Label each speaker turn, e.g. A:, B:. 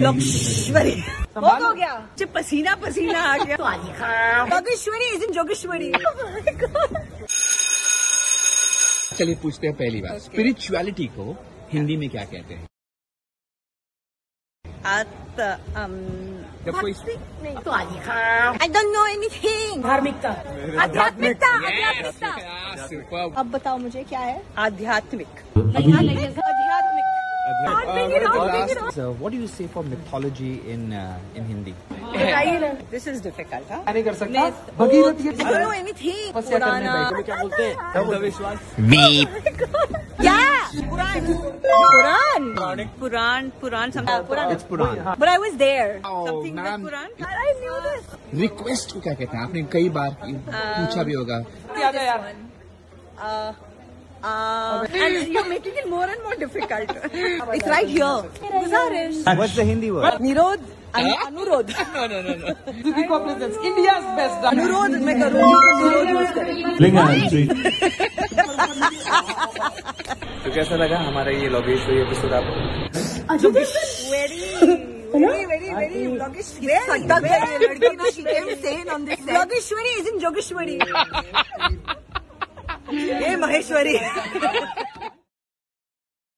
A: योगेश्वरी हो गया, जब पसीना पसीना आ गया। Yogeshwari is in Jogeshwari.
B: चलिए पूछते हैं पहली बात, स्पिरिचुअलिटी को हिंदी में क्या कहते हैं? जब कोई
A: आई डोंट नो एनीथिंग। धार्मिकता, आध्यात्मिकता, आध्यात्मिकता। अब बताओ मुझे क्या है? आध्यात्मिक, आध्यात्मिक।
B: What do you say for mythology in Hindi?
A: This is difficult, huh?
C: नहीं कर सकता।
A: Bhagirathi. I don't know anything. पुराना
C: क्या बोलते हैं? अंधविश्वास।
A: क्या? Puran something.
B: It's Puran.
A: But I was there.
B: Oh,
A: Something with
B: ma'am.
A: Puran. I knew this.
B: Request को क्या कहते हैं? आपने कई बार पूछा भी होगा।
C: क्या था यार?
A: And you're making it more and more difficult. It's right here. Guzarish.
B: What's the Hindi word?
A: Nirod. अनुरोध।
B: No.
C: Suki presents India's best.
A: अनुरोध मैं करूँगी, अनुरोध यूज करेंगे।
C: तो कैसा लगा हमारा ये लोगेश्वरी एपिसोड आपको?
A: Very Yogesh. Yogesh is in Jogeshwari. Hey Maheshwari.